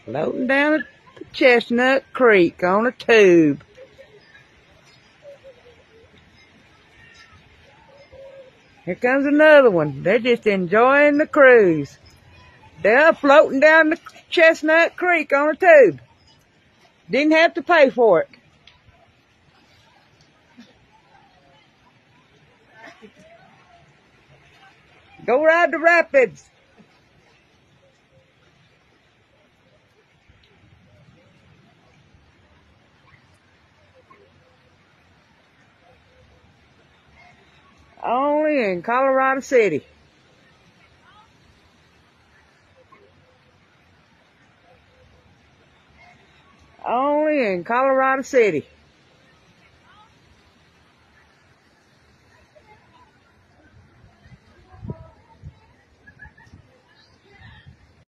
Floating down the Chestnut Creek on a tube. Here comes another one. They're just enjoying the cruise. They're floating down the Chestnut Creek on a tube. Didn't have to pay for it. Go ride the rapids. Only in Colorado City. Only in Colorado City.